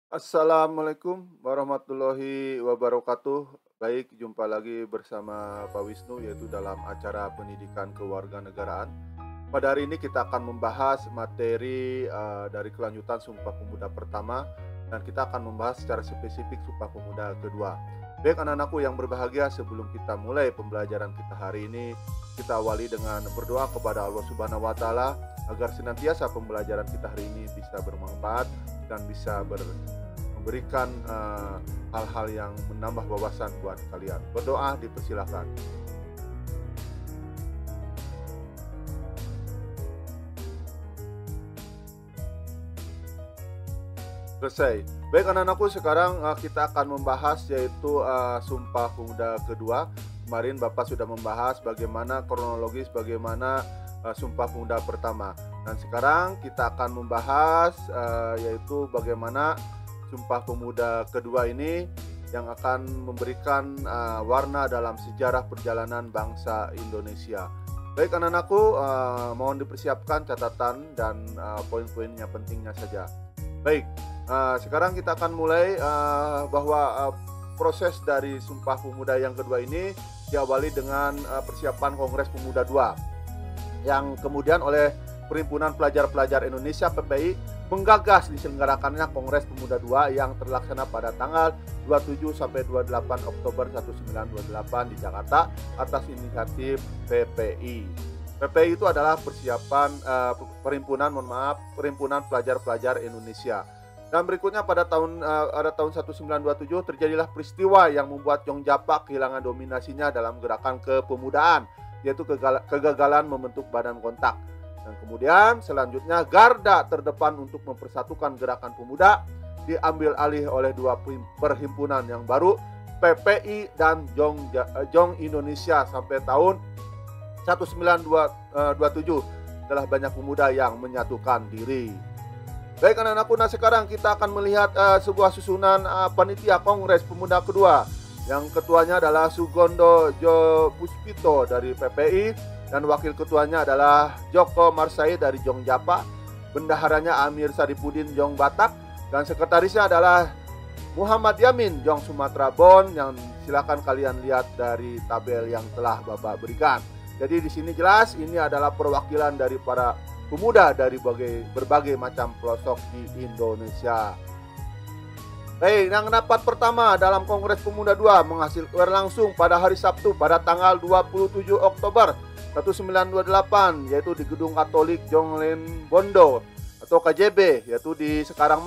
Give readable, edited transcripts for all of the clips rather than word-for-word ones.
Assalamualaikum warahmatullahi wabarakatuh. Baik, jumpa lagi bersama Pak Wisnu yaitu dalam acara pendidikan kewarganegaraan. Pada hari ini kita akan membahas materi dari kelanjutan Sumpah Pemuda pertama dan kita akan membahas secara spesifik Sumpah Pemuda kedua. Baik anak-anakku yang berbahagia, sebelum kita mulai pembelajaran kita hari ini, kita awali dengan berdoa kepada Allah Subhanahu wa taala agar senantiasa pembelajaran kita hari ini bisa bermanfaat dan bisa memberikan hal-hal yang menambah wawasan buat kalian. Berdoa dipersilakan. Selesai. Baik anak-anakku, sekarang kita akan membahas yaitu Sumpah Pemuda kedua. Kemarin Bapak sudah membahas bagaimana kronologis bagaimana Sumpah Pemuda pertama. Dan sekarang kita akan membahas yaitu bagaimana Sumpah Pemuda kedua ini yang akan memberikan warna dalam sejarah perjalanan bangsa Indonesia. Baik anak-anakku, mohon dipersiapkan catatan dan poin-poinnya pentingnya saja. Baik, sekarang kita akan mulai bahwa proses dari Sumpah Pemuda yang kedua ini diawali dengan persiapan Kongres Pemuda II yang kemudian oleh Perhimpunan Pelajar-Pelajar Indonesia PPI menggagas diselenggarakannya Kongres Pemuda II yang terlaksana pada tanggal 27 sampai 28 Oktober 1928 di Jakarta atas inisiatif PPI. PPI itu adalah Perhimpunan Pelajar-Pelajar Indonesia. Dan berikutnya pada tahun 1927 terjadilah peristiwa yang membuat Yongjapa kehilangan dominasinya dalam gerakan kepemudaan, yaitu kegagalan membentuk badan kontak. Dan kemudian selanjutnya garda terdepan untuk mempersatukan gerakan pemuda diambil alih oleh dua perhimpunan yang baru, PPI dan Jong Indonesia sampai tahun 1927 telah banyak pemuda yang menyatukan diri. Baik anak-anakku, nah sekarang kita akan melihat sebuah susunan panitia Kongres Pemuda kedua. Yang ketuanya adalah Sugondo Jo Puspito dari PPI dan wakil ketuanya adalah Joko Marsai dari Jongjapa, bendaharanya Amir Saripudin Jong Batak, dan sekretarisnya adalah Muhammad Yamin Jong Sumatera Bon, yang silakan kalian lihat dari tabel yang telah Bapak berikan. Jadi di sini jelas ini adalah perwakilan dari para pemuda dari berbagai macam pelosok di Indonesia. Baik, yang rapat pertama dalam Kongres Pemuda II berlangsung pada hari Sabtu pada tanggal 27 Oktober 1928 yaitu di Gedung Katolik Jonglen Bondo atau KJB, yaitu di sekarang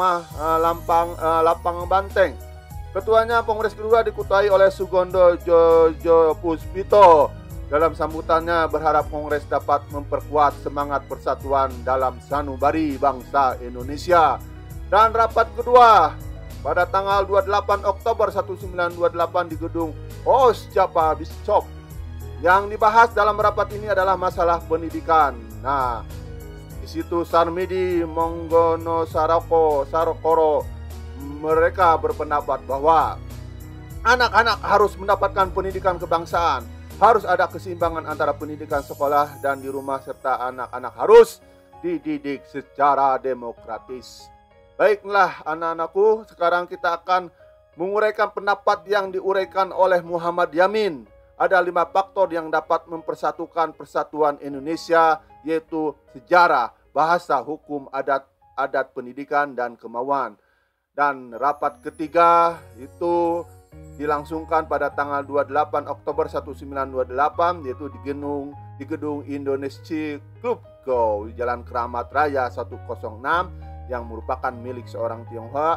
Lapang Banteng. Ketuanya Kongres kedua dikutai oleh Sugondo Jo Puspito. Dalam sambutannya berharap Kongres dapat memperkuat semangat persatuan dalam sanubari bangsa Indonesia. Dan rapat kedua pada tanggal 28 Oktober 1928 di Gedung Osjapa Bishop. Yang dibahas dalam rapat ini adalah masalah pendidikan. Nah, di situ Sarmidi Monggono Sarokoro mereka berpendapat bahwa anak-anak harus mendapatkan pendidikan kebangsaan. Harus ada keseimbangan antara pendidikan sekolah dan di rumah, serta anak-anak harus dididik secara demokratis. Baiklah anak-anakku, sekarang kita akan menguraikan pendapat yang diuraikan oleh Muhammad Yamin. Ada 5 faktor yang dapat mempersatukan persatuan Indonesia, yaitu sejarah, bahasa, hukum, adat pendidikan, dan kemauan. Dan rapat ketiga itu dilangsungkan pada tanggal 28 Oktober 1928 yaitu di gedung Indonesia Club Go di Jalan Keramat Raya 106 yang merupakan milik seorang Tionghoa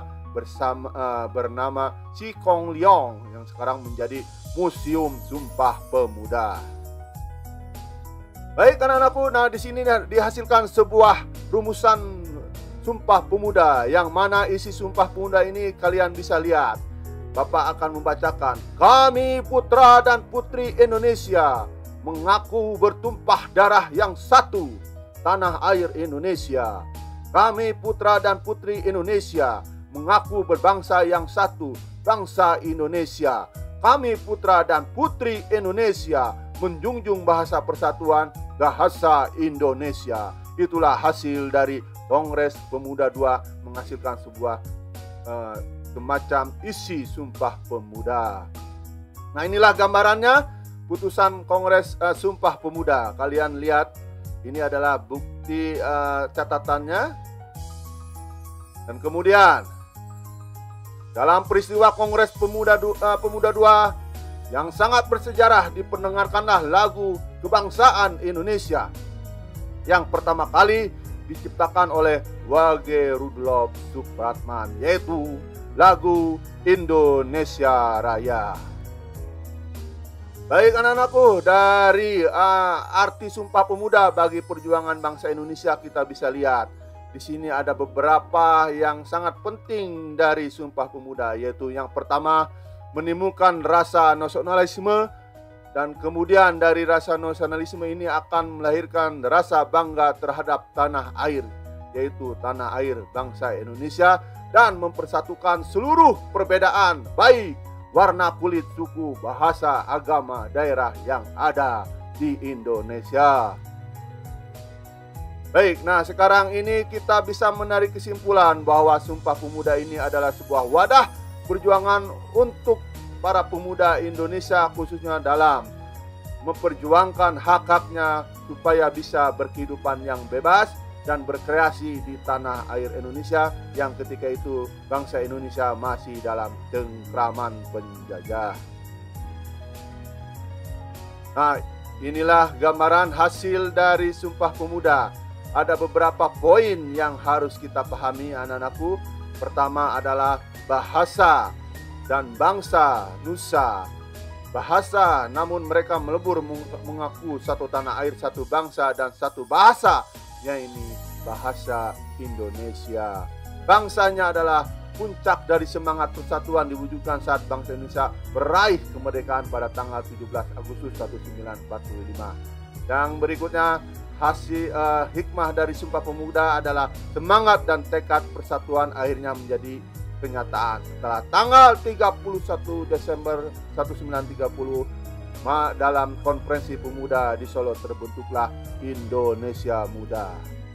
bernama Si Kong Leong yang sekarang menjadi Museum Sumpah Pemuda. Baik anak-anakku, nah di sini dihasilkan sebuah rumusan Sumpah Pemuda yang mana isi Sumpah Pemuda ini kalian bisa lihat. Bapak akan membacakan, kami putra dan putri Indonesia mengaku bertumpah darah yang satu, tanah air Indonesia. Kami putra dan putri Indonesia mengaku berbangsa yang satu, bangsa Indonesia. Kami putra dan putri Indonesia menjunjung bahasa persatuan, bahasa Indonesia. Itulah hasil dari Kongres Pemuda II menghasilkan sebuah semacam isi Sumpah Pemuda. Nah, inilah gambarannya putusan Kongres Sumpah Pemuda. Kalian lihat, ini adalah bukti catatannya. Dan kemudian dalam peristiwa Kongres Pemuda 2 yang sangat bersejarah, diperdengarkanlah lagu kebangsaan Indonesia yang pertama kali diciptakan oleh Wage Rudolf Supratman, yaitu lagu Indonesia Raya. Baik anak-anakku, dari arti Sumpah Pemuda bagi perjuangan bangsa Indonesia kita bisa lihat di sini ada beberapa yang sangat penting dari Sumpah Pemuda, yaitu yang pertama, menimbulkan rasa nasionalisme, dan kemudian dari rasa nasionalisme ini akan melahirkan rasa bangga terhadap tanah air, yaitu tanah air bangsa Indonesia, dan mempersatukan seluruh perbedaan baik warna kulit, suku, bahasa, agama, daerah yang ada di Indonesia. Baik, nah sekarang ini kita bisa menarik kesimpulan bahwa Sumpah Pemuda ini adalah sebuah wadah perjuangan untuk para pemuda Indonesia, khususnya dalam memperjuangkan hak-haknya supaya bisa berkehidupan yang bebas dan berkreasi di tanah air Indonesia yang ketika itu bangsa Indonesia masih dalam cengkraman penjajah. Nah, inilah gambaran hasil dari Sumpah Pemuda. Ada beberapa poin yang harus kita pahami anak-anakku. Pertama adalah bahasa dan bangsa Nusa. Bahasa, namun mereka melebur mengaku satu tanah air, satu bangsa, dan satu bahasa, yaitu bahasa Indonesia. Bangsanya adalah puncak dari semangat persatuan diwujudkan saat bangsa Indonesia meraih kemerdekaan pada tanggal 17 Agustus 1945. Yang berikutnya, hasil hikmah dari Sumpah Pemuda adalah semangat dan tekad persatuan akhirnya menjadi kenyataan. Setelah tanggal 31 Desember 1930 dalam konferensi pemuda di Solo terbentuklah Indonesia Muda.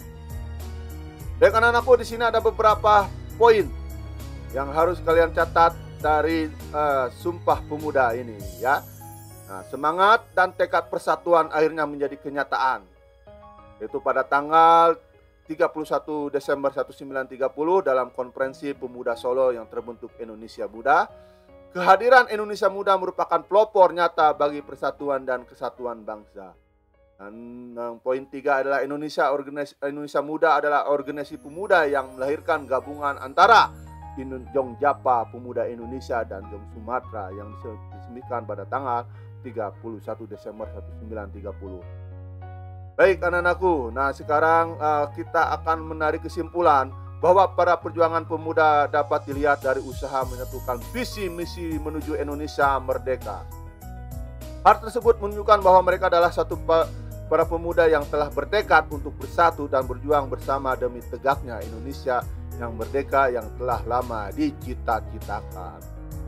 Dan anak-anakku, di sini ada beberapa poin yang harus kalian catat dari Sumpah Pemuda ini ya. Nah, semangat dan tekad persatuan akhirnya menjadi kenyataan. Yaitu pada tanggal 31 Desember 1930 dalam konferensi pemuda Solo yang terbentuk Indonesia Muda. Kehadiran Indonesia Muda merupakan pelopor nyata bagi persatuan dan kesatuan bangsa. Dan poin 3 adalah Indonesia Muda adalah organisasi pemuda yang melahirkan gabungan antara Jongjapa Pemuda Indonesia dan Jong Sumatera yang diresmikan pada tanggal 31 Desember 1930. Baik anak-anakku, nah sekarang kita akan menarik kesimpulan bahwa para perjuangan pemuda dapat dilihat dari usaha menyatukan visi misi menuju Indonesia merdeka. Hal tersebut menunjukkan bahwa mereka adalah para pemuda yang telah bertekad untuk bersatu dan berjuang bersama demi tegaknya Indonesia yang merdeka yang telah lama dicita-citakan.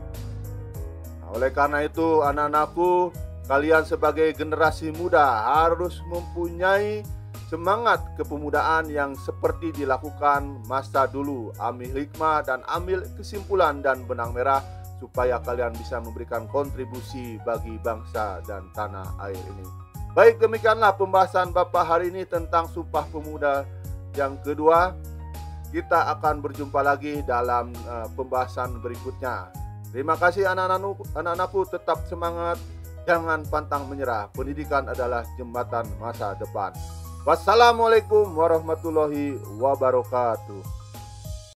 Nah, oleh karena itu anak-anakku, kalian sebagai generasi muda harus mempunyai semangat kepemudaan yang seperti dilakukan masa dulu. Ambil hikmah dan ambil kesimpulan dan benang merah supaya kalian bisa memberikan kontribusi bagi bangsa dan tanah air ini. Baik, demikianlah pembahasan Bapak hari ini tentang Sumpah Pemuda yang kedua. Kita akan berjumpa lagi dalam pembahasan berikutnya. Terima kasih anak-anakku, tetap semangat. Jangan pantang menyerah. Pendidikan adalah jembatan masa depan. Wassalamualaikum warahmatullahi wabarakatuh.